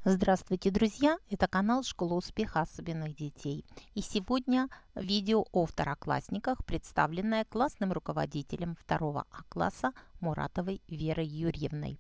Здравствуйте, друзья! Это канал «Школа успеха особенных детей». И сегодня видео о второклассниках, представленное классным руководителем 2 А класса Муратовой Верой Юрьевной.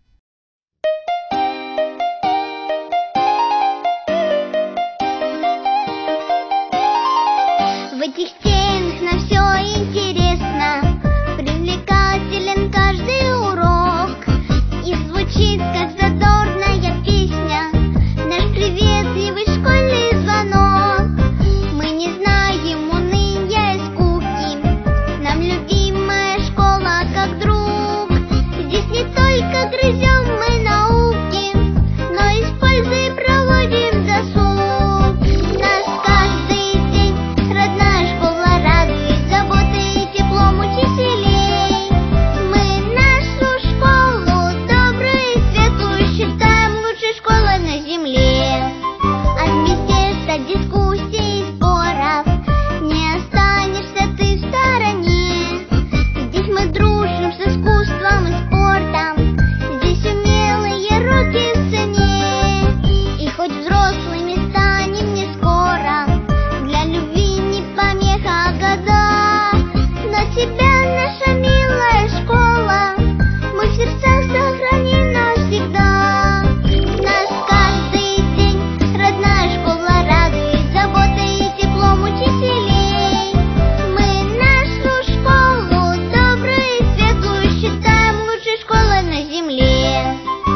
В этих стенах нам все интересно, привлекателен каждый урок, и звучит, как задорная песня, наш приветливый школьный звонок. Мы не знаем уныния и скуки, нам любимая школа как друг. Здесь не только грызем мы науки, но и с пользой проводим досуг. Нас каждый день родная школа радует заботой и теплом учителей. Мы нашу школу добрую и светлую считаем лучшей школой на земле. От бесед, от дискуссий и споров не останешься ты в стороне. Здесь мы дружим с искусством и спортом, здесь умелые руки в цене. И хоть взрослыми станем не скоро, для любви не помеха года, но тебя, наша милая школа, мы в сердцах сохраним навсегда. Нас каждый день родная школа радует заботой и теплом учителей. Мы нашу школу добрую и светлую считаем лучшей школой на земле.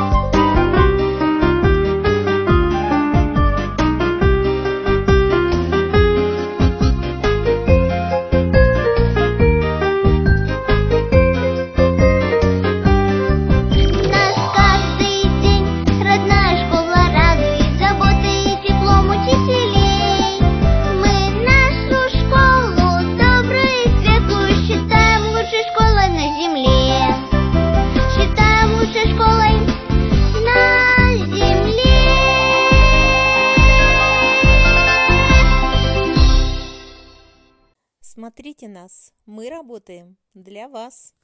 Нас каждый день родная школа радует заботой и теплом учителей. Мы нашу школу добрую и светлую считаем лучшей школой на земле. Считаем лучшей школой на земле. Смотрите нас, мы работаем для вас.